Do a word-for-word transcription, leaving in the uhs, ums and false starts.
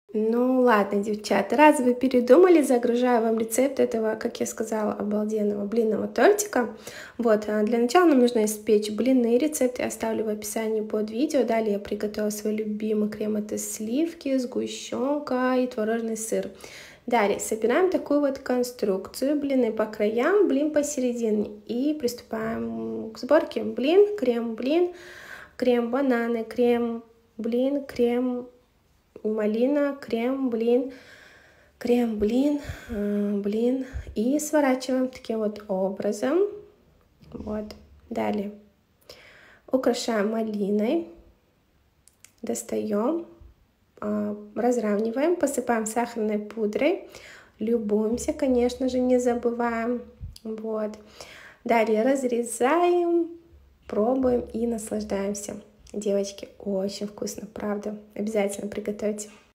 Ну ладно, девчата, раз вы передумали, загружаю вам рецепт этого, как я сказала, обалденного блинного тортика. Вот, а для начала нам нужно испечь блины. Рецепт я оставлю в описании под видео. Далее я приготовила свой любимый крем. Это сливки, сгущенка и творожный сыр. Далее собираем такую вот конструкцию. Блины по краям, блин посередине. И приступаем к сборке. Блин, крем, блин, крем, бананы, крем, блин, крем, малина, крем, блин, крем, блин, э, блин. И сворачиваем таким вот образом. Вот. Далее украшаем малиной. Достаем, э, разравниваем, посыпаем сахарной пудрой. Любуемся, конечно же, не забываем. Вот. Далее разрезаем, пробуем и наслаждаемся. Девочки, очень вкусно, правда. Обязательно приготовьте.